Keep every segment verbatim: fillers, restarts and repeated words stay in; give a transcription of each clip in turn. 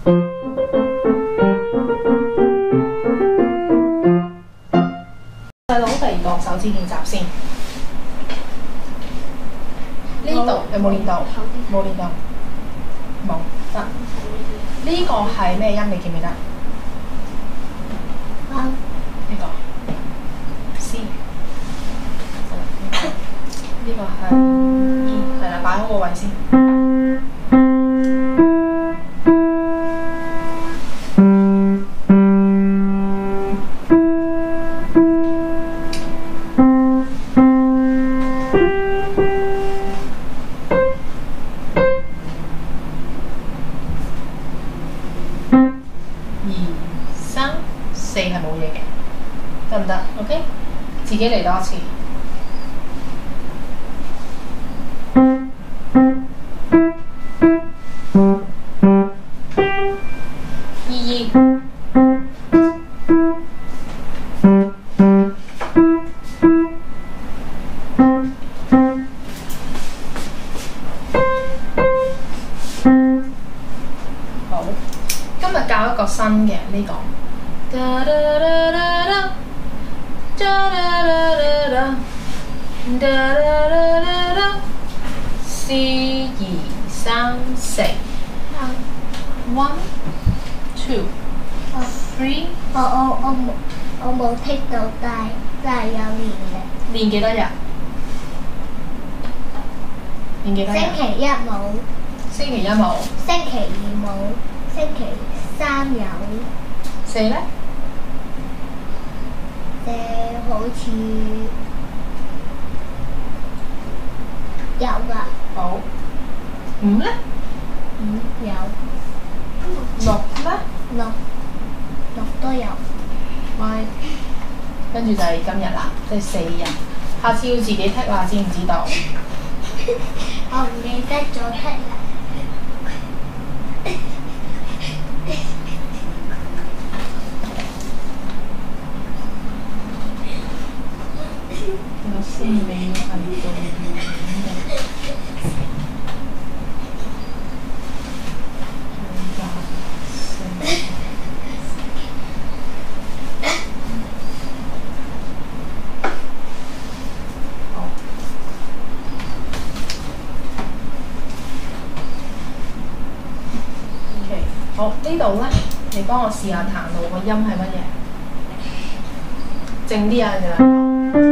細佬第二個手指練習先。呢度有冇練到？冇練到，冇得。呢個係咩音？你記唔記得？ 啊， 呢個 C。呢個係 E， 係啦，擺好個位先。四係冇嘢嘅，得唔得 ？OK， 自己嚟多一次。二二。好，今日教一個新嘅呢個。Da da da da da da da da da da da da da C 二三四 one two three 我我我冇我冇剔到，但係但係有練嘅。 練幾多日？練幾多日？ 星期一冇。 星期一冇。 星期二冇。星期三有。 四咧？ 誒，好似有㗎。 好。五咧？ 五有。 六咧？ 六六都有。 喂，跟住就係今日啦，即係四日。下次要自己剔啦，知唔知道？ 我唔記得咗剔啦。 有先你要係做遠嘅。好，呢度咧，你幫我試下彈到個音係乜嘢？靜啲啊，你哋。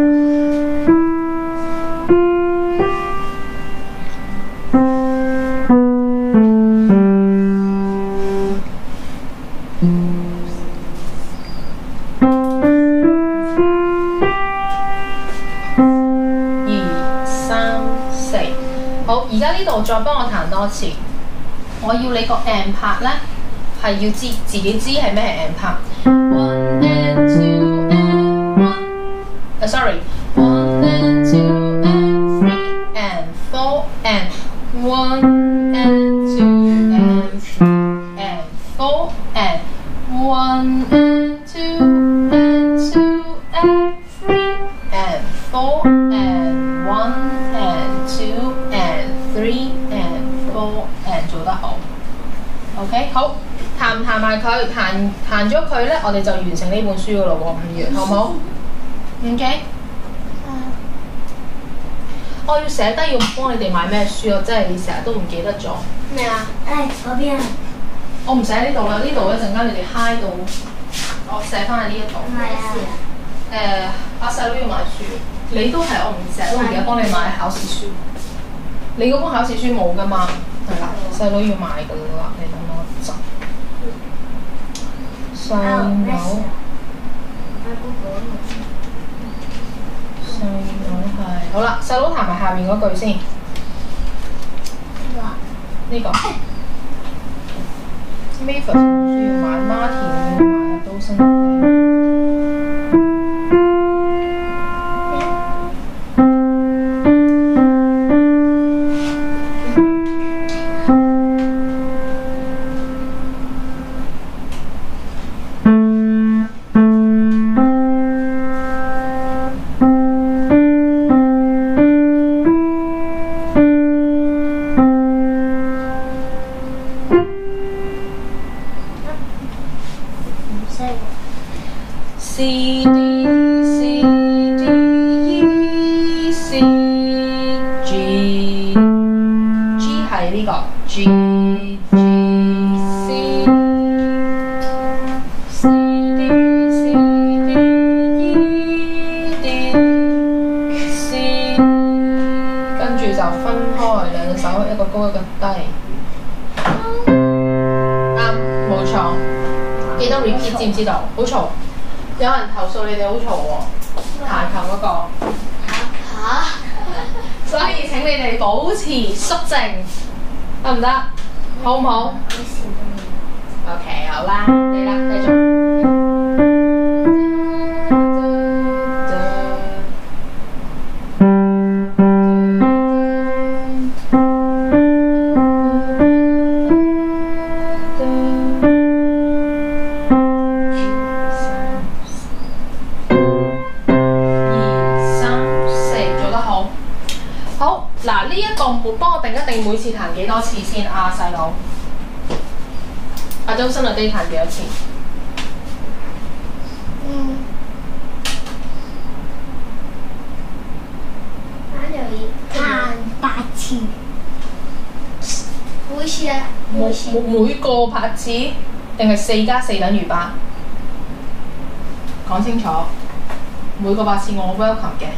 二三四，好，而家呢度再幫我彈多次。我要你個 and 拍咧，係要知自己知係咩係 and 拍。One and two and one， 啊 sorry，one and two and three and four and one and two and three and four and one and two and two and three and four and one and two and three and four and 做得好。OK， 好，彈唔彈埋佢，彈彈咗佢咧，我哋就完成呢本書噶咯喎，五月，好唔好 ？OK。我要寫低要幫你哋買咩書啊，即係你成日都唔記得咗。 咩啊？誒嗰邊啊。 我唔寫喺呢度啦，呢度一陣間你哋嗨到，我寫翻喺呢一度。 唔係啊。 誒，阿細佬要買書，你都係我唔成日都唔記得幫你買考試書。你嗰本考試書冇噶嘛？係啦，細佬要買噶啦，你等我一陣。細佬，細佬係好啦，細佬彈埋下面嗰句先。呢個 Mavis 需要買 ，Martin 要買都升嘅。 C D C D E C G G 係呢個 G G C C D C D E D C， 跟住就分開兩隻手，一個高一個低。啱，冇錯。記得 repeat 知唔知道？好嘈，有人投訴你哋好嘈喎，彈琴嗰個。嚇！所以請你哋保持肅靜，得唔得？好唔好 ？OK， 好啦，嚟啦，繼續。嗱，呢一個幫我定一定每次彈幾多次先啊，細佬。阿周生啊，你彈幾多次？ 嗯。彈八次。每次啊？每次。 每每個拍子定係四加四等於八？講清楚。每個八次我 welcome 嘅。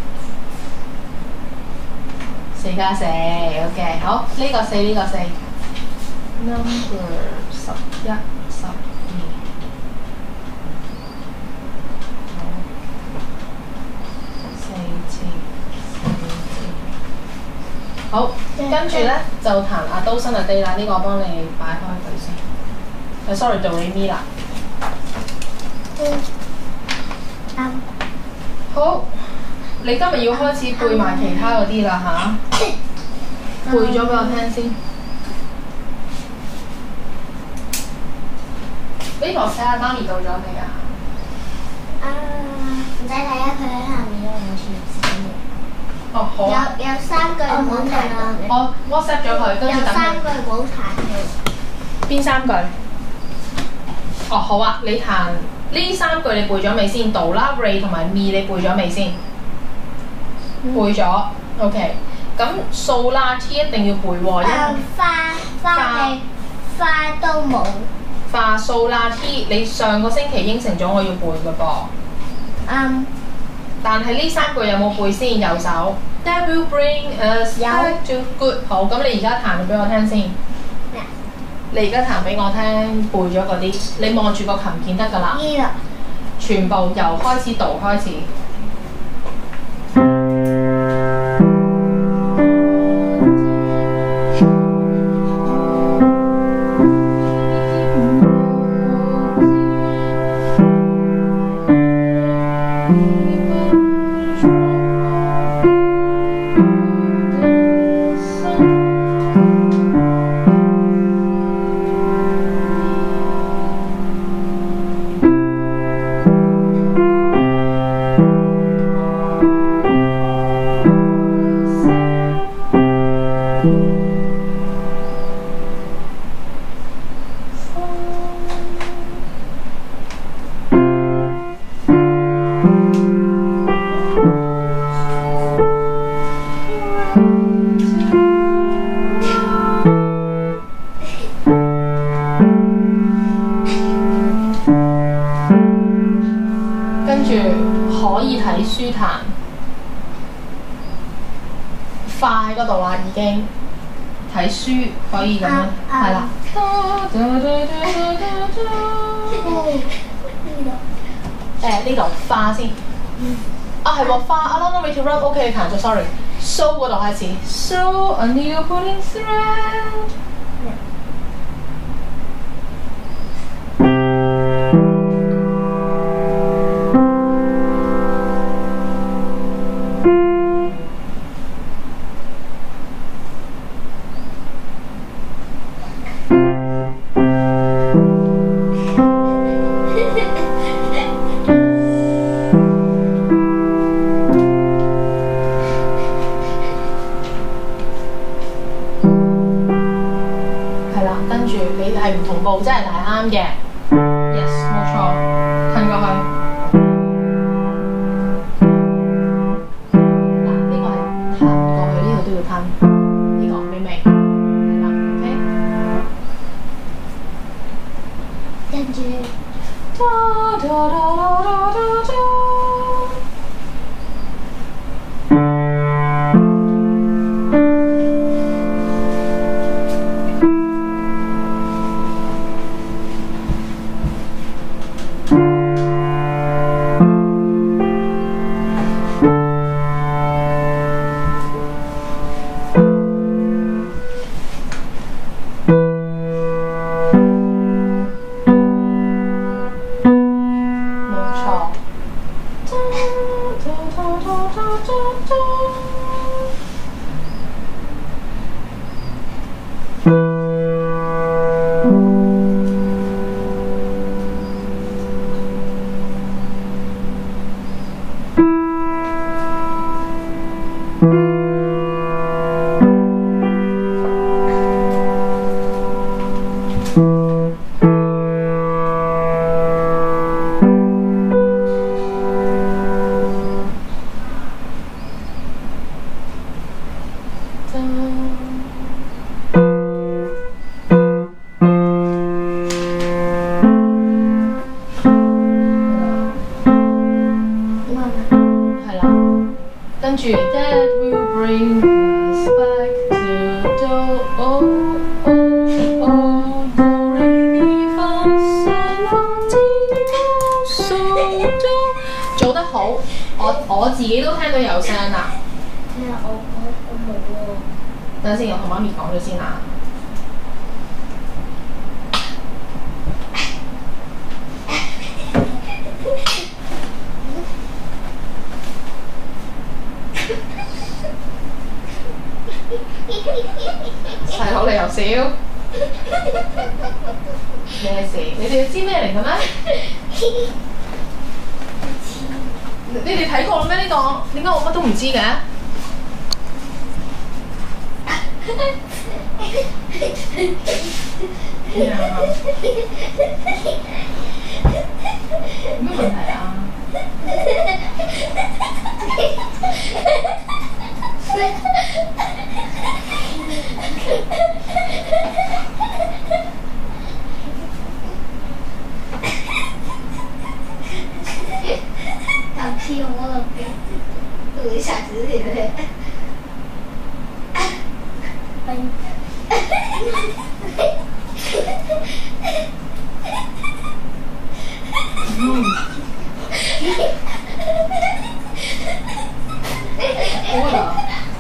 四加四 ，OK， 好，呢、這個四，呢、這個四 ，number 十一、十二，好，四次，四次，好，跟住咧就彈阿都生日 day 啦，呢、這個我幫你擺開佢先。誒 ，sorry， 到你咪啦。 嗯。啱。 好。你今日要開始背埋其他嗰啲啦吓，背咗俾我聽先。呢個睇下媽咪到咗未啊？ 啊，唔使睇啊，佢喺下面咯，冇事。 哦，好啊。 有有三句唔好彈啊！ 我 WhatsApp 咗佢，跟住等佢。 有三句唔好彈嘅。邊三句？ 哦，好啊，你彈呢三句你背咗未先？Do La Re 同埋 Mi 你背咗未先？背咗 ，OK。咁數啦 T 一定要背喎。 誒花花嘅花都冇。 化數啦 T， 你上個星期應承咗我要背嘅噃。 嗯。 但係呢三句有冇背先？右手。That will bring us back to good。好，咁你而家彈俾我聽先。 咩？ 你而家彈俾我聽，背咗嗰啲，你望住個琴鍵得㗎啦。 呢度。 全部由開始讀開始。可以睇書彈，快嗰度啦已經睇書可以咁樣，係啦。誒呢度花先，啊係喎花啊 Long way to run OK 你彈咗 sorry so 嗰度開始 so a new pulling thread。係唔同步，真係係啱嘅。Yes， 冇錯，褪過去。 跟住哒哒哒哒哒哒哒。跟住 That will bring us back to do oh oh oh do re mi fa sol la ti do so do 做得好，我我自己都聽到有聲啦。 咩啊？我我我冇喎。 等陣先，我同媽咪講咗先啦。細佬你又笑，咩事？你哋知咩嚟嘅咩？你哋睇過啦咩？呢、這個點解我乜都唔知嘅？咩啊？有咩問題啊？ 搞屁我了，读一下字对不对？ 嗯。好啦。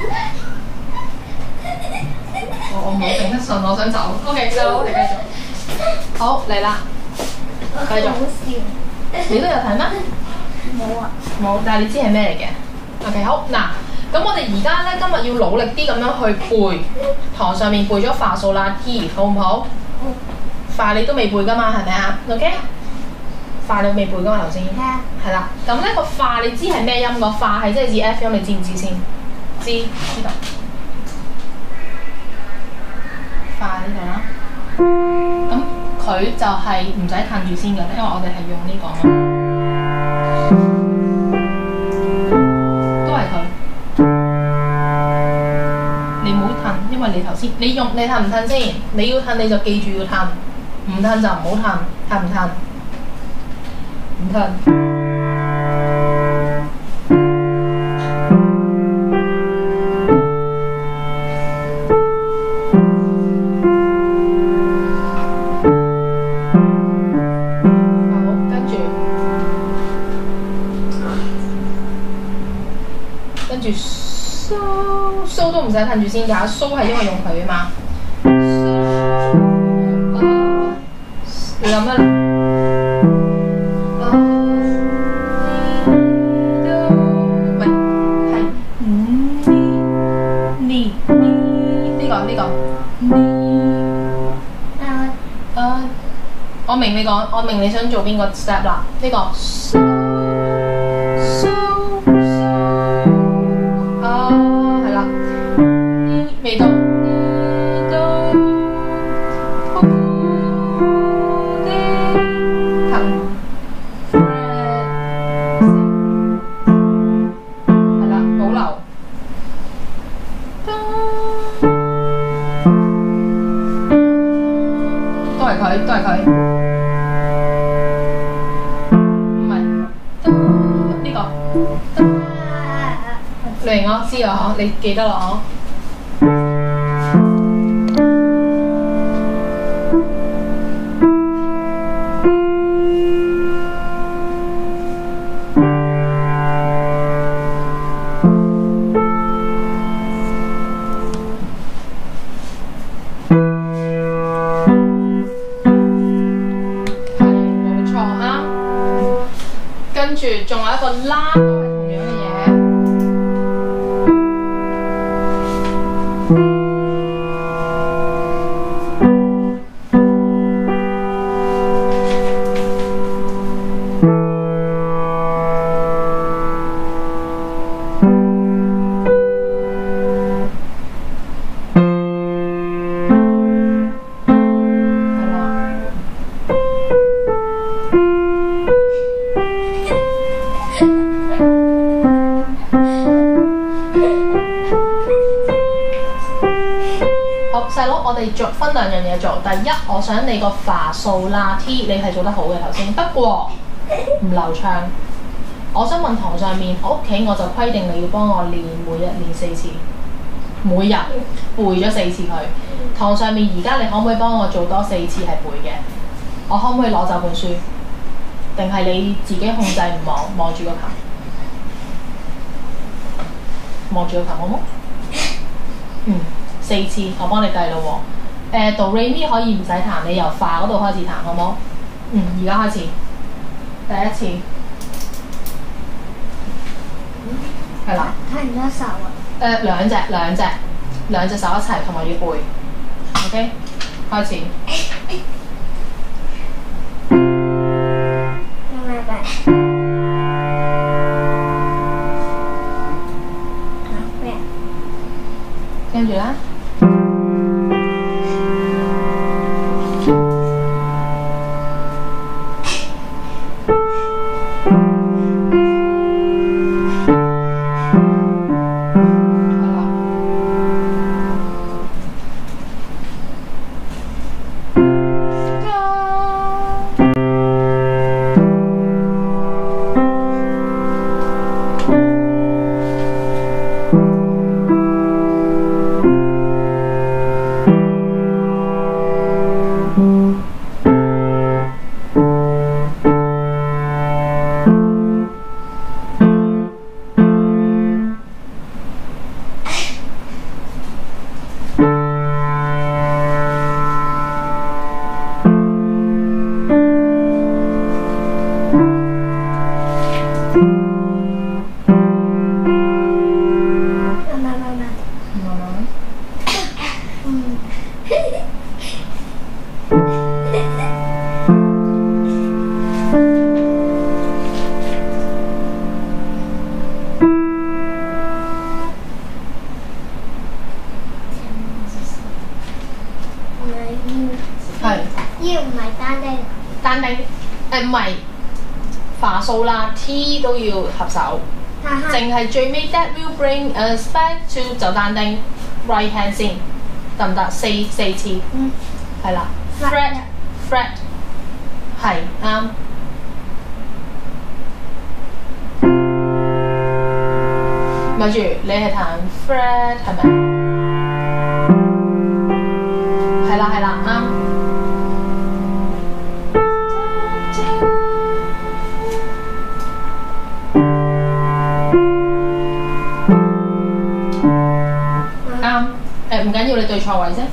我我冇頂得順，我想走。O K， 就我哋繼續。好嚟啦，繼續。 好笑。 你都有睇咩？ 冇啊。 冇，但係你知係咩嚟嘅 ？O K， 好嗱，咁我哋而家咧今日要努力啲咁樣去背，堂上面背咗發數啦 T， 好唔好？ 嗯。 發你都未背㗎嘛，係咪啊 ？O K。發你未背㗎嘛頭先？ 係啊。 係啦，咁咧個發你知係咩音？個發係即係指 F 音，你知唔知先？知，知道。發呢度啦。咁佢就係唔使褪住先嘅，因為我哋係用呢、這個。都係佢。你唔好褪，因為你頭先你用你褪唔褪先？你要褪你就記住要褪，唔褪就唔好褪，褪唔褪？唔褪。跟住蘇蘇都唔使褪住先㗎，蘇係因為用佢啊嘛。你諗一諗，唔係係呢呢呢個呢個呢。誒，我明你講，我明你想做邊個 step 啦？呢個蘇蘇。未到，呢度，好啲，騰 ，fret， 係啦，保留，都係佢，都係佢。 明我知啊，你記得啦嗬。跟住仲有一個啦，都係同樣嘅嘢。好，細佬，我哋做分兩樣嘢做。第一，我想你個發數啦 T， 你係做得好嘅頭先，不過唔流暢。我想問堂上面，我屋企我就規定你要幫我練，每日練四次，每日背咗四次佢。堂上面而家你可唔可以幫我做多四次係背嘅？我可唔可以攞走本書？定係你自己控制唔望，望住個琴？望住個琴好冇？嗯，四次，我幫你計咯喎。誒，Do Re Mi可以唔使彈，你由化嗰度開始彈好冇？嗯，而家開始，第一次，係啦。 彈咗手啊！ 誒，兩隻兩隻兩隻手一齊，同埋要背。OK， 開始。 拜拜。 跟住咧， 要唔係單丁？ 單丁誒唔係化數啦 ，T 都要合手，淨係最尾 That will bring us back to 就單丁 right hand 先，得唔得？四四次， 嗯， 係啦 ，fret fret 係啱。咪住，你係彈 fret 係咪？係啦係啦，啱。啱，誒唔緊要，你對錯位啫。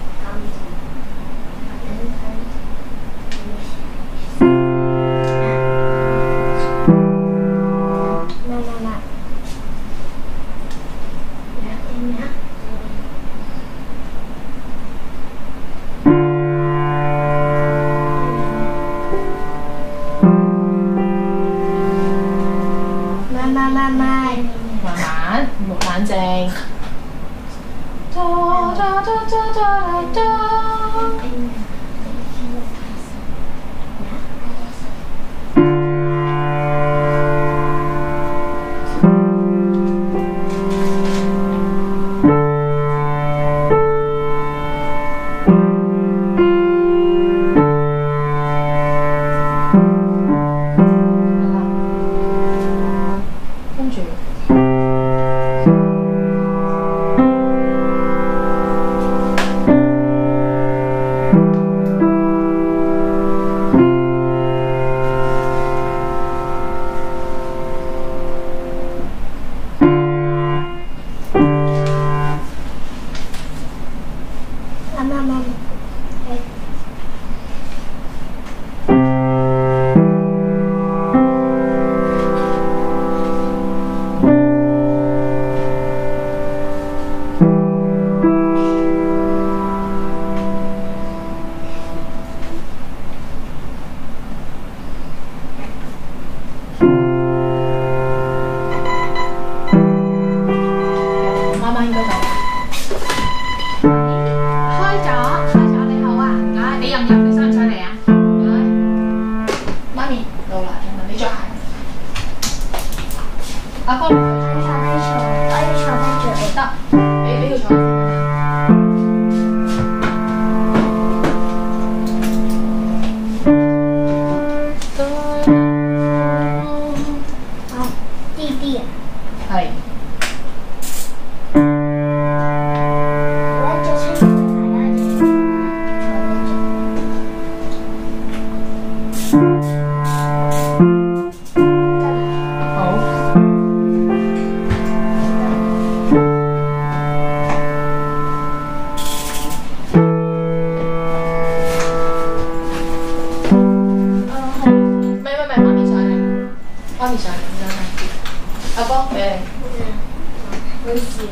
媽咪上嚟啦，阿哥俾好似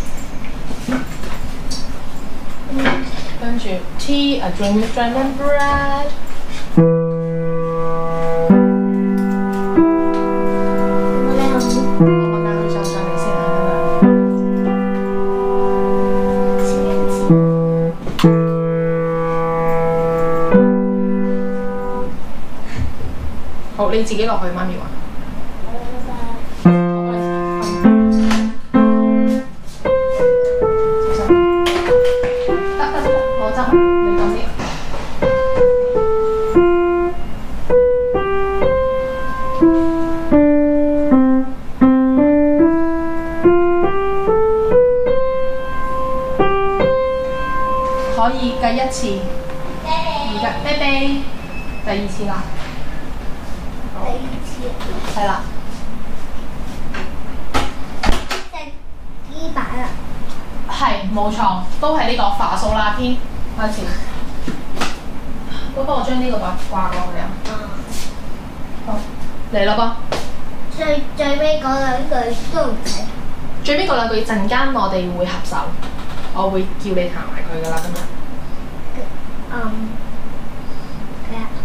你，跟住 tea a drink with jam and bread。好，你自己落去，媽咪話。得得得，我執，你講啲。可以計一次，而家啤啤，第二次啦。 第二次。 係啦。 即係呢版啦。 係冇錯，都係呢個法蘇拉篇開始。都幫我將呢個掛掛過去啊。好，嚟啦噃。 最最尾嗰兩句都唔使。 最尾嗰兩句陣間我哋會合手，我會叫你彈埋佢噶啦，今日。 嗯。係啊。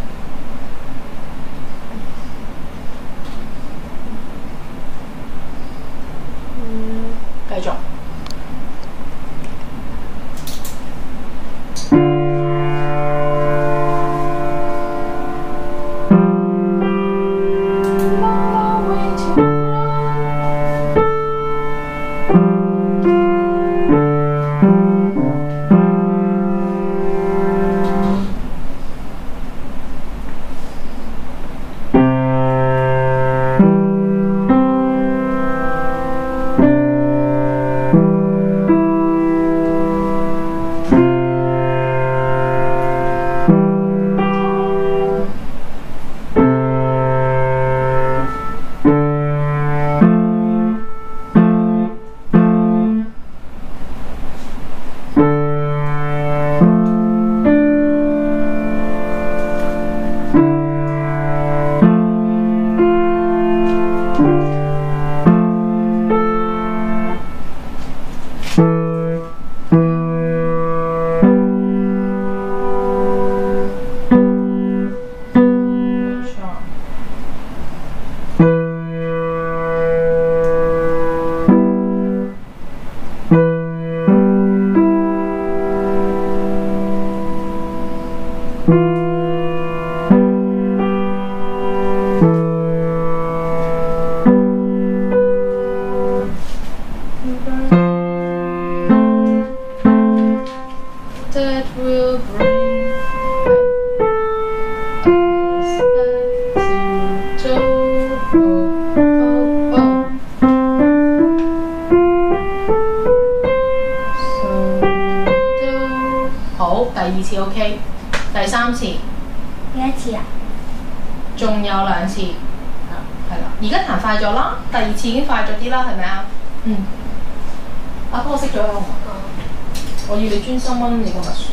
嗯。 繼續。That will bring us back to oh, oh, oh. So do 好，第二次 OK， 第三次幾多次啊？ 仲有兩次，係啦，而家彈快咗啦，第二次已經快咗啲啦，係咪啊？嗯。啊，幫我熄咗佢好唔好？我要你專心溫你個默書。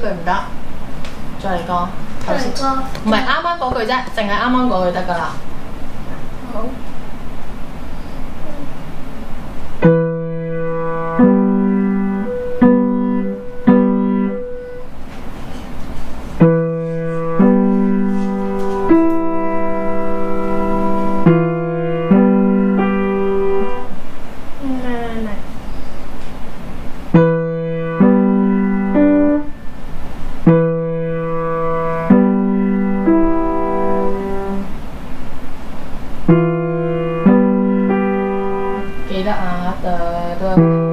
唔得，再嚟個。頭先再個唔係啱啱嗰句啫，淨係啱啱嗰句得㗎啦。 好。 記得啊，得得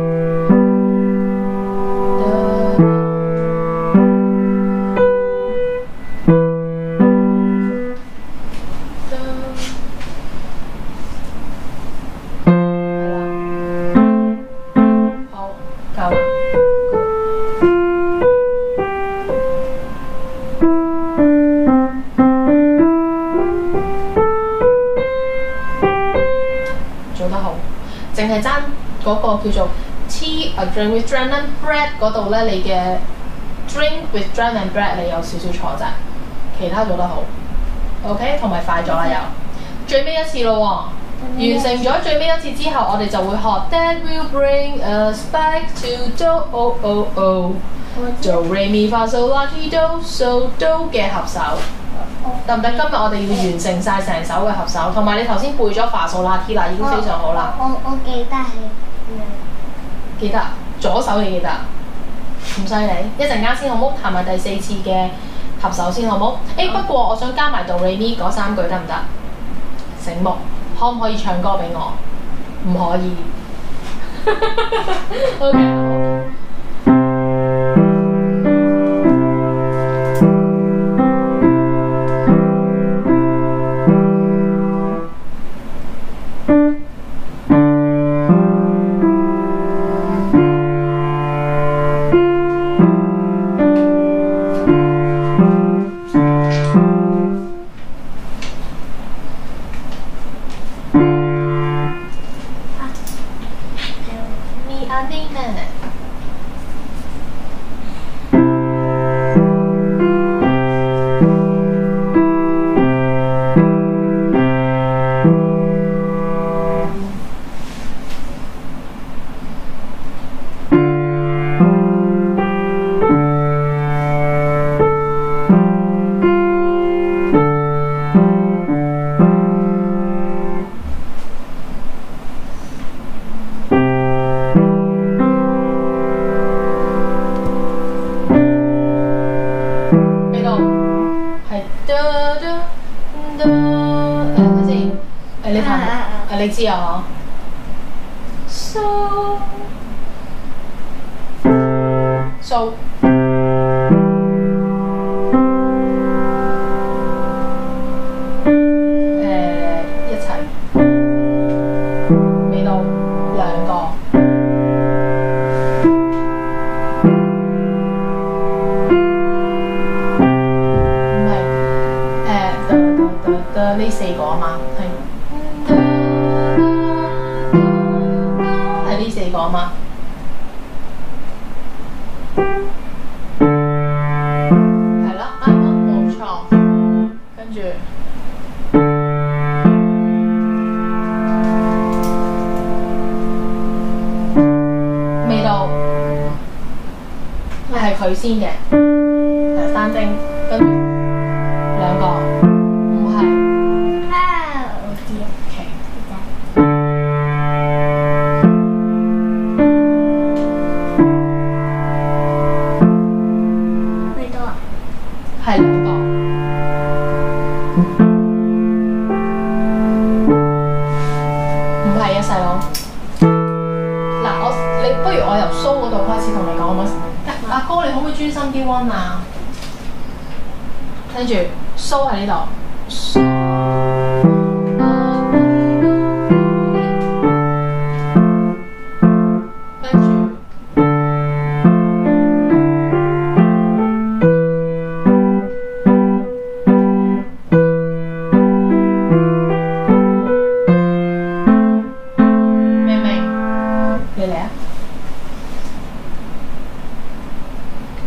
好，夠啦。做得好，淨係爭嗰個叫做 tea a drink with jam and bread 嗰度咧，你嘅 drink with jam and bread 你有少少錯咋，其他做得好 ，OK， 同埋快咗啦又，最尾一次咯喎，完成咗最尾一次之後，我哋就會學 That will bring us back to do oh oh oh do re mi fa so la ti do so do 嘅合手。得唔得？今日我哋要完成晒成首嘅合手，同埋你頭先背咗法數拉 T 啦，已經非常好啦。 我我我記得係記得左手你記得，唔犀利。一陣間先好冇？彈埋第四次嘅合手先好冇？誒、欸、不過我想加埋 do re mi 嗰三句得唔得？醒目，可唔可以唱歌俾我？唔可以。OK。你知啊？So so 誒一齊未到兩個。唔係誒得得得得呢四個啊嘛，係。係呢四個啊嘛，係啦，啱啱冇錯，跟住未到，係佢先嘅，係單丁，跟住兩個，唔係。係兩個，唔係啊細佬。嗱，我你不如我由蘇嗰度開始同你講好唔好？阿哥，你可唔可以專心啲溫啊？跟住蘇喺呢度。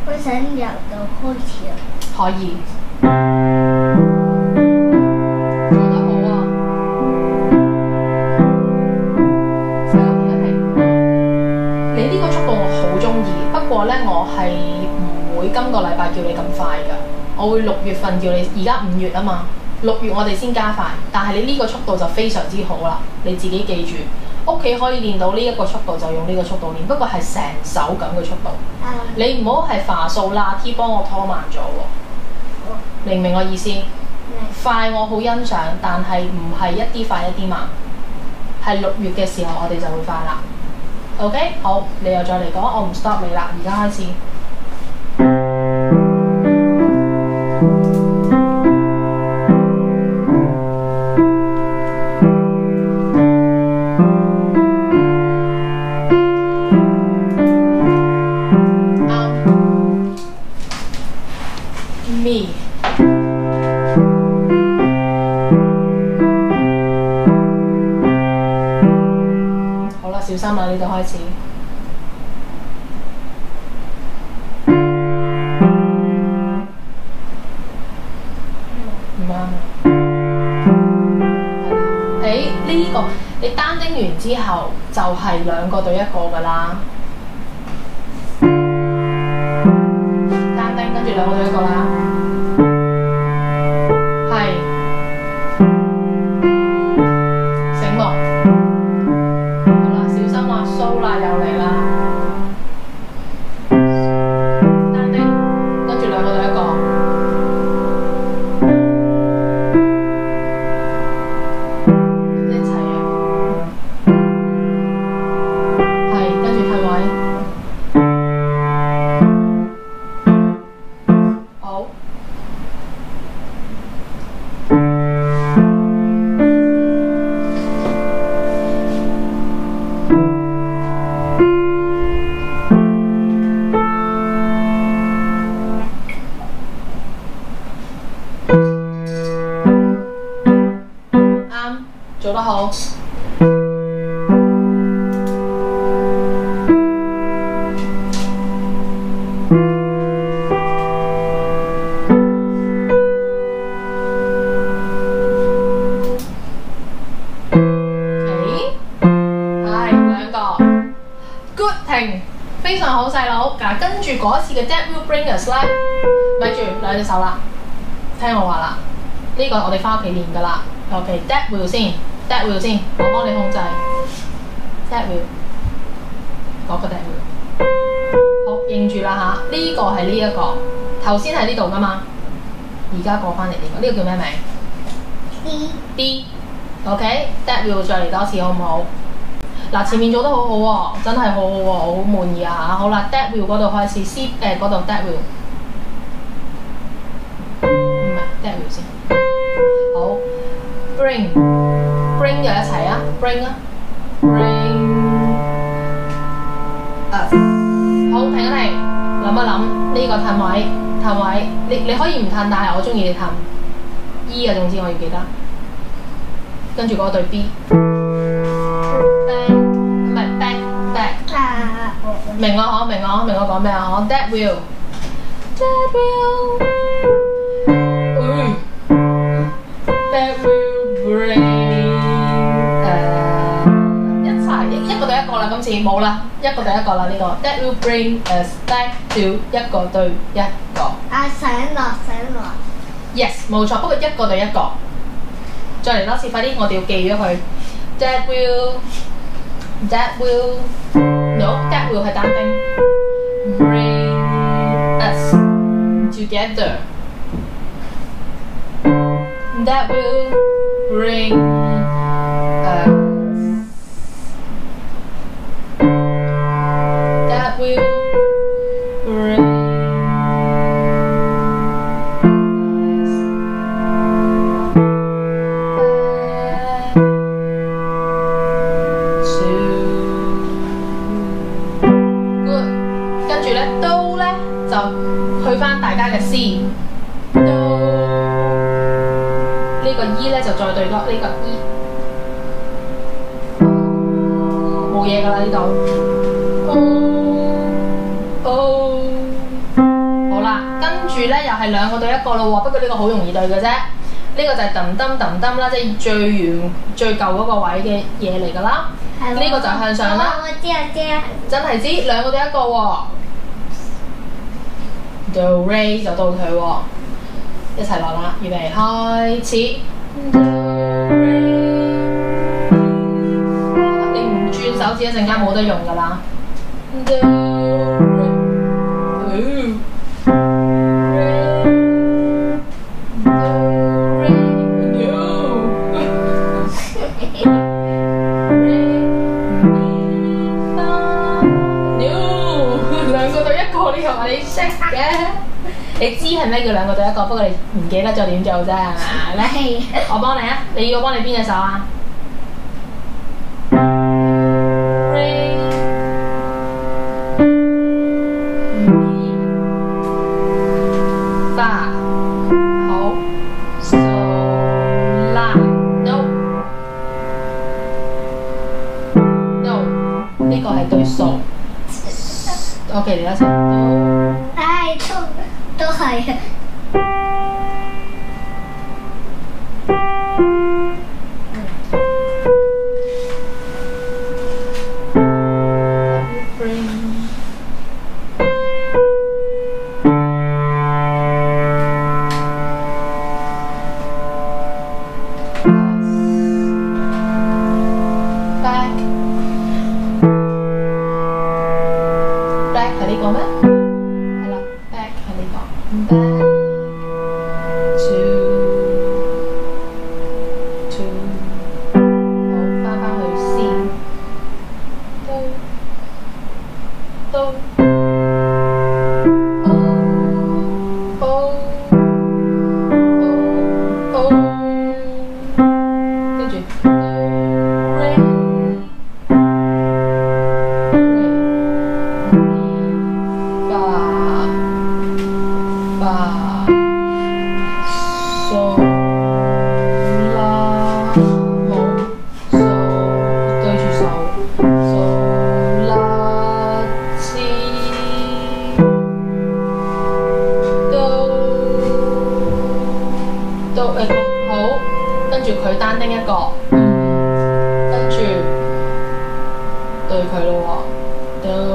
我想由到開始啊！ 可以，做得好啊！細路停一停，你呢個速度我好中意，不過呢，我係唔會今個禮拜叫你咁快㗎，我會六月份叫你，而家五月啊嘛，六月我哋先加快，但係你呢個速度就非常之好啦，你自己記住。屋企可以練到呢一個速度就用呢個速度練，不過係成手咁嘅速度。嗯、你唔好係化數啦 ，T 幫我拖慢咗喎。嗯、明唔明我意思？嗯、快我好欣賞，但係唔係一啲快一啲慢。係六月嘅時候我哋就會快啦。OK， 好，你又再嚟講，我唔 stop 你啦，而家開始。小心啦！呢度開始唔啱啊！係啦，誒呢個你單丁完之後就係兩個對一個㗎啦，單丁跟住兩個對一個啦，係醒目。蘇啦，又嚟啦，單丁，跟住兩個對一個，一齊嘅，係，跟住退位，好。做得好，係兩個 ，good 停，非常好細佬。嗱，跟住嗰次嘅 That will bring us 咧，咪住兩隻手啦，聽我話啦，呢、這個我哋翻屋企練㗎啦。OK，That will 先。That will 先，我幫你控制。That will，嗰個 that will， 好認住啦嚇。呢、這個係呢一個，頭先喺呢度噶嘛，而家過翻嚟呢個，呢、這個叫咩名 ？D D。OK，That will 再嚟多次好唔好？嗱，前面做得好好喎，真係好好喎，我好滿意啊嚇。好啦 ，That will 嗰度開始 C 誒嗰度 That will， 唔係 That will 先。好 ，Bring。Bring 又一齊啊 ！Bring 啊 ！Bring us。好，停一停，諗一諗呢、這個褪位，褪位，你你可以唔褪，但係我中意你褪。E 啊，總之我要記得。跟住嗰個對 B。Back 唔係 back back。啊！明我嗬，明我明我講咩啊？嗬 ，That will。That will。嗯。That will bring。一個啦，今次冇啦，一個對一個啦呢、這個。That will bring us back to 一個對一個。 啊，上落上落。 Yes， 冇錯，不過一個對一個。再嚟多次，快啲，我哋要記咗佢。That will，that will，no，that will 係單丁。Bring us together。That will bring us。That will bring us to good。跟住咧，都咧就去翻大家嘅 C， 都呢個 E 咧就再對多呢個 E， 冇嘢㗎啦呢度。Oh, 係兩個對一個咯喎，不過呢個好容易對嘅啫。呢個就係噔噔噔噔啦，即係最原最舊嗰個位嘅嘢嚟㗎啦。呢個就向上啦。 我知我知。真係知兩個對一個喎。Do Re 就到佢喎，一齊落啦，預備開始。Do Re， 你唔轉手指一陣間冇得用㗎啦。Do Re， 你識嘅，你知係咩叫兩個對一個，不過你唔記得咗點做啫，係咪？我幫你啊，你要我幫你邊隻手啊 ？Re Mi Fa 好 So La No No 呢個係對數。OK， 你一齊都。 唉，都都係。 係呢個咩？係啦 ，back 係呢個 ，back to to， 好翻返去先，都都，o o o o， 跟住 re。好，跟住佢單丁一個，跟住對佢咯喎，都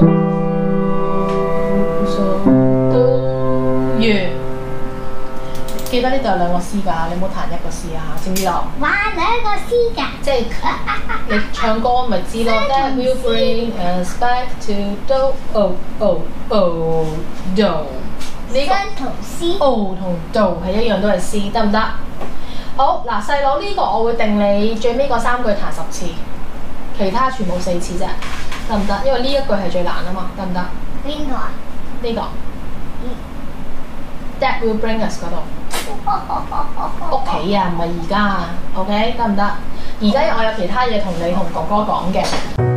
完。記得呢度有兩個 C 㗎，你唔好彈一個 C 啊，知唔知道？ 哇，兩個 C 㗎！ 即係你唱歌咪知咯。That will bring us back to do oh oh oh do。呢個同 C O 同 do 係一樣，都係 C， 得唔得？好嗱，細佬呢個我會定你最尾嗰三句彈十次，其他全部四次啫，得唔得？因為呢一句係最難啊嘛，得唔得？ 邊個啊？ 呢個 That will bring us 嗰度，屋企啊，唔係而家啊 ，OK， 得唔得？而家我有其他嘢同你同哥哥講嘅。